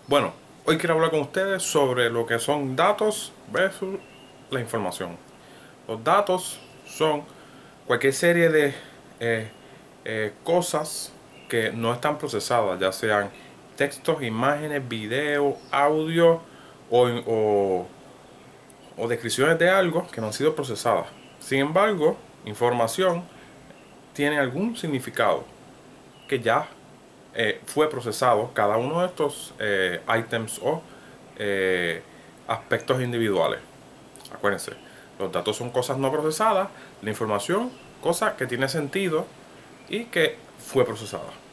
Bueno, hoy quiero hablar con ustedes sobre lo que son datos versus la información. Los datos son cualquier serie de eh, cosas que no están procesadas, ya sean textos, imágenes, video, audio o, o descripciones de algo que no han sido procesadas. Sin embargo, información tiene algún significado que ya fue procesado cada uno de estos items o eh, aspectos individuales. Acuérdense, los datos son cosas no procesadas, la información, cosa que tiene sentido y que fue procesada.